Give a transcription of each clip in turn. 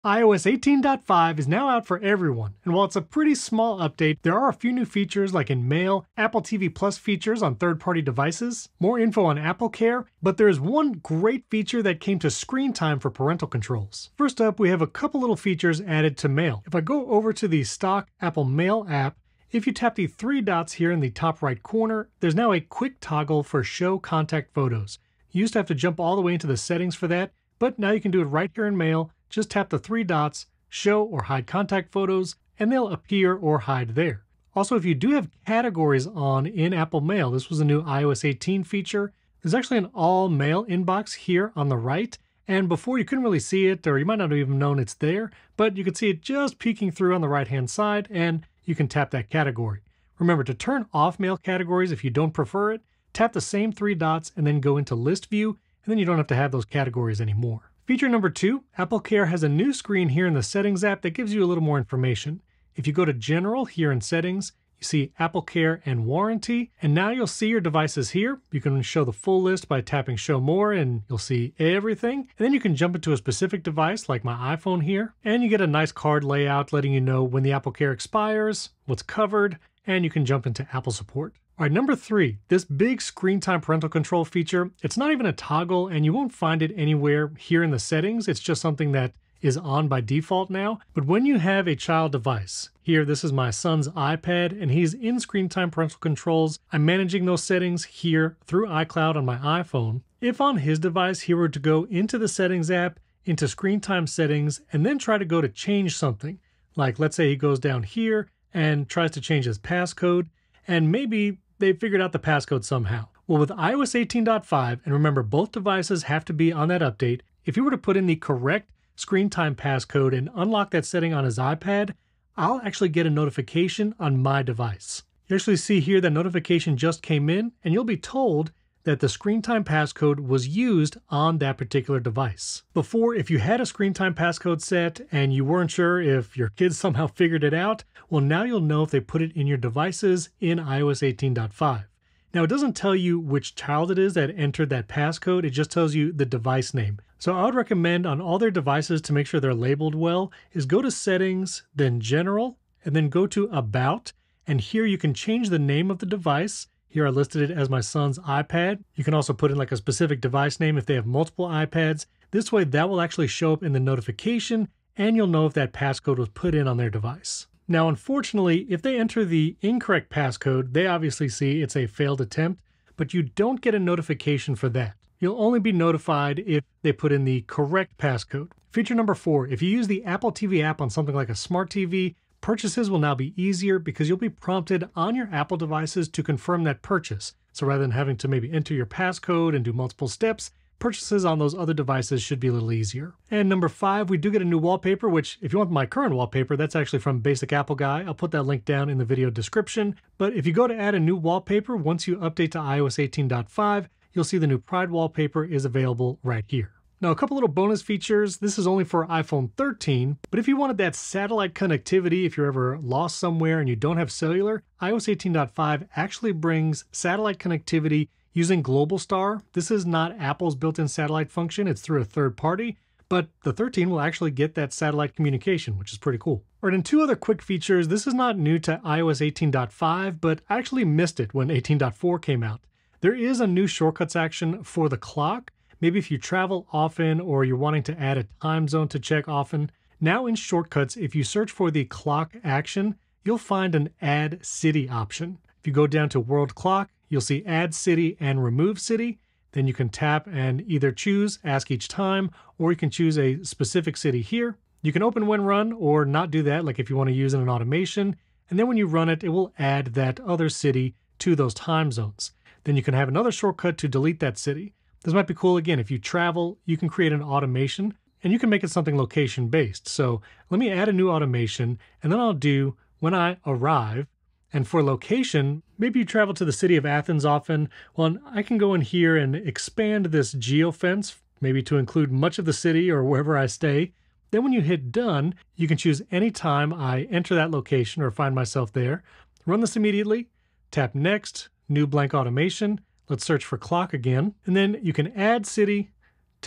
iOS 18.5 is now out for everyone, and while it's a pretty small update, there are a few new features like in Mail, Apple TV Plus features on third-party devices, more info on AppleCare, but there is one great feature that came to screen time for parental controls. First up, we have a couple little features added to Mail. If I go over to the stock Apple Mail app, if you tap the three dots here in the top right corner, there's now a quick toggle for Show Contact Photos. You used to have to jump all the way into the settings for that, but now you can do it right here in Mail. Just tap the three dots, show or hide contact photos, and they'll appear or hide there. Also, if you do have categories on in Apple Mail, this was a new iOS 18 feature. There's actually an all mail inbox here on the right. And before you couldn't really see it, or you might not have even known it's there, but you could see it just peeking through on the right-hand side, and you can tap that category. Remember, to turn off mail categories if you don't prefer it, tap the same three dots and then go into List View, and then you don't have to have those categories anymore. Feature number 2, AppleCare has a new screen here in the Settings app that gives you a little more information. If you go to General here in Settings, you see AppleCare and Warranty, and now you'll see your devices here. You can show the full list by tapping Show More, and you'll see everything. And then you can jump into a specific device like my iPhone here, and you get a nice card layout letting you know when the AppleCare expires, what's covered, and you can jump into Apple support. All right, number 3, this big screen time parental control feature, it's not even a toggle and you won't find it anywhere here in the settings. It's just something that is on by default now. But when you have a child device, here this is my son's iPad and he's in screen time parental controls. I'm managing those settings here through iCloud on my iPhone. If on his device he were to go into the Settings app, into screen time settings, and then try to go to change something, like let's say he goes down here and tries to change his passcode, and maybe they figured out the passcode somehow. Well, with iOS 18.5, and remember both devices have to be on that update, if you were to put in the correct screen time passcode and unlock that setting on his iPad, I'll actually get a notification on my device. You actually see here that notification just came in, and you'll be told that the screen time passcode was used on that particular device. Before, if you had a screen time passcode set and you weren't sure if your kids somehow figured it out, well, now you'll know if they put it in your devices in iOS 18.5. Now, it doesn't tell you which child it is that entered that passcode, it just tells you the device name. So I would recommend on all their devices, to make sure they're labeled well, is go to Settings, then General, and then go to About, and here you can change the name of the device. Here I listed it as my son's iPad. You can also put in like a specific device name if they have multiple iPads. This way that will actually show up in the notification and you'll know if that passcode was put in on their device. Now, unfortunately, if they enter the incorrect passcode, they obviously see it's a failed attempt, but you don't get a notification for that. You'll only be notified if they put in the correct passcode. Feature number 4, if you use the Apple TV app on something like a smart TV, purchases will now be easier because you'll be prompted on your Apple devices to confirm that purchase. So rather than having to maybe enter your passcode and do multiple steps, purchases on those other devices should be a little easier. And number 5, we do get a new wallpaper, which if you want my current wallpaper, that's actually from Basic Apple Guy. I'll put that link down in the video description. But if you go to add a new wallpaper, once you update to iOS 18.5, you'll see the new Pride wallpaper is available right here. Now, a couple little bonus features. This is only for iPhone 13, but if you wanted that satellite connectivity, if you're ever lost somewhere and you don't have cellular, iOS 18.5 actually brings satellite connectivity using Globalstar. This is not Apple's built-in satellite function. It's through a third party, but the 13 will actually get that satellite communication, which is pretty cool. All right, and 2 other quick features. This is not new to iOS 18.5, but I actually missed it when 18.4 came out. There is a new shortcuts action for the clock. Maybe if you travel often or you're wanting to add a time zone to check often. Now in shortcuts, if you search for the clock action, you'll find an Add City option. If you go down to World Clock, you'll see Add City and Remove City. Then you can tap and either choose Ask Each Time, or you can choose a specific city here. You can open when run or not do that, like if you want to use it in an automation. And then when you run it, it will add that other city to those time zones. Then you can have another shortcut to delete that city. This might be cool. Again, if you travel, you can create an automation and you can make it something location based. So let me add a new automation and then I'll do when I arrive. And for location, maybe you travel to the city of Athens often. Well, I can go in here and expand this geofence, maybe to include much of the city or wherever I stay. Then when you hit done, you can choose any time I enter that location or find myself there. Run this immediately, tap next, new blank automation. Let's search for clock again. And then you can add city, tap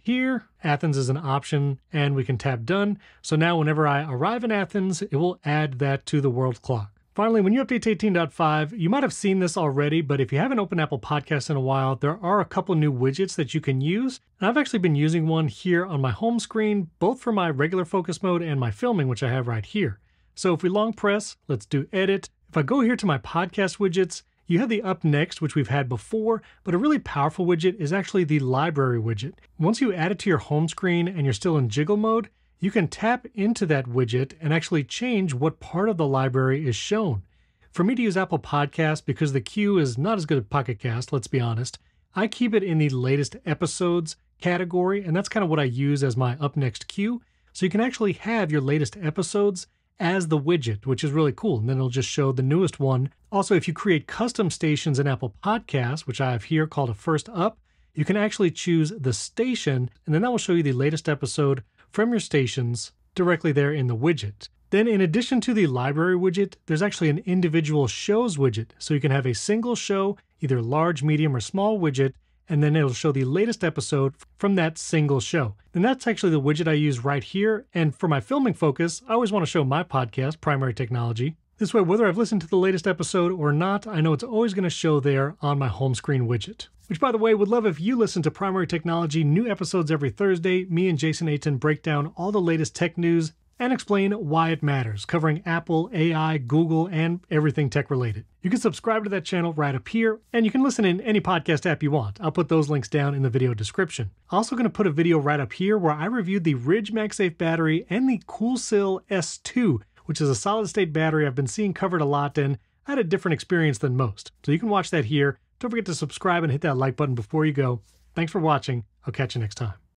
Here, Athens is an option, and we can tap Done. So now whenever I arrive in Athens, it will add that to the world clock. Finally, when you update to 18.5, you might have seen this already, but if you haven't opened Apple Podcasts in a while, there are a couple new widgets that you can use. And I've actually been using one here on my home screen, both for my regular focus mode and my filming, which I have right here. So if we long press, let's do Edit. If I go here to my podcast widgets, you have the Up Next, which we've had before, but a really powerful widget is actually the Library widget. Once you add it to your home screen and you're still in jiggle mode, you can tap into that widget and actually change what part of the library is shown. For me to use Apple Podcasts, because the queue is not as good as Pocket Cast, let's be honest, I keep it in the latest episodes category, and that's kind of what I use as my Up Next queue. So you can actually have your latest episodes as the widget, which is really cool, and then it'll just show the newest one. Also, if you create custom stations in Apple Podcasts, which I have here called a First Up, you can actually choose the station, and then that will show you the latest episode from your stations directly there in the widget. Then in addition to the library widget, there's actually an individual shows widget. So you can have a single show, either large, medium, or small widget, and then it'll show the latest episode from that single show. And that's actually the widget I use right here. And for my filming focus, I always want to show my podcast, Primary Technology. This way, whether I've listened to the latest episode or not, I know it's always going to show there on my home screen widget. Which, by the way, would love if you listen to Primary Technology, new episodes every Thursday. Me and Jason Aiton break down all the latest tech news and explain why it matters, covering Apple, AI, Google, and everything tech related. You can subscribe to that channel right up here, and you can listen in any podcast app you want. I'll put those links down in the video description. I'm also going to put a video right up here where I reviewed the Ridge MagSafe battery and the CoolSil S2, which is a solid-state battery I've been seeing covered a lot, and I had a different experience than most. So you can watch that here. Don't forget to subscribe and hit that like button before you go. Thanks for watching. I'll catch you next time.